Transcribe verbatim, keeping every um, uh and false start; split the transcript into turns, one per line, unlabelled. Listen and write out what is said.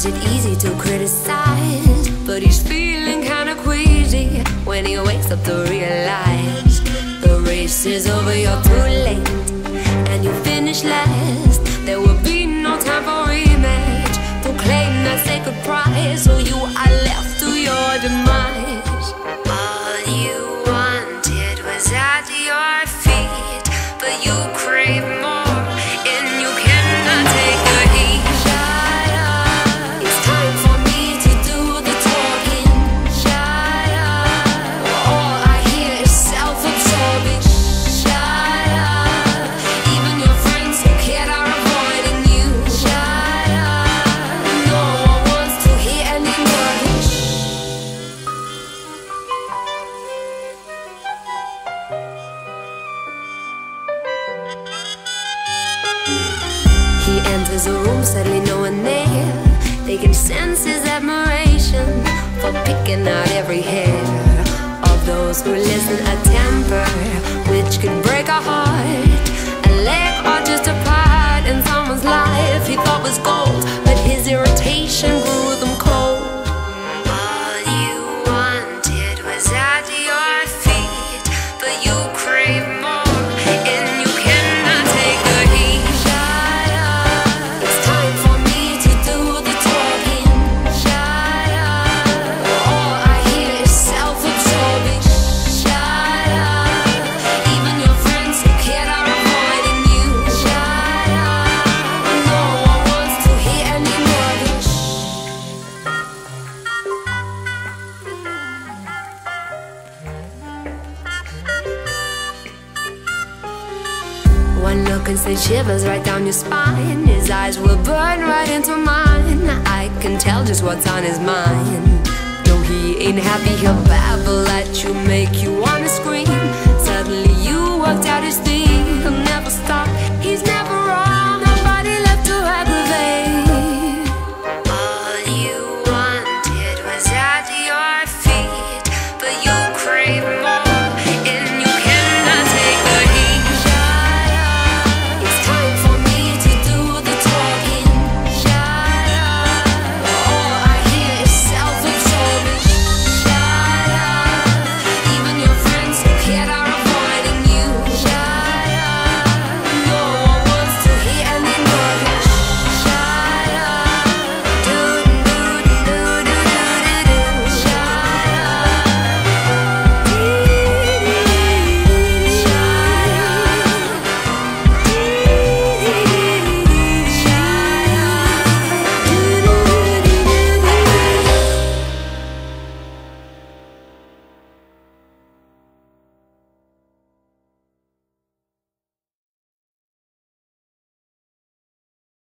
it easy to criticize, but he's feeling kinda queasy when he wakes up to realize the race is over, you're too late, and you finish last. There will be no time for rematch to claim that sacred prize, so you are left to your demise. All you wanted was at your feet, but you crave more, and you cannot take the heat. Shut up, it's time for me to do the talking. Shut up, all I hear is self-absorbing. Shut up, even your friends who cared are avoiding you. Shut up, no one wants to hear any more of it. He enters a room, sadly no one there. They can sense his admiration for picking out every hair of those who listen. A temper which could break a heart, a leg or just a part in someone's life he thought was gold, but his irritation grew them cold. All you wanted was at your feet, but you crave more, and you cannot take the heat. Shut up, it's time for me to do the talking. Shut up, all I hear is self-absorbing. Shut up, even your friends who cared are avoiding you. Shut up, no one wants to hear any more of it. One look and send shivers right down your spine. His eyes will burn right into mine. I can tell just what's on his mind. No, he ain't happy, he'll babble at you, make you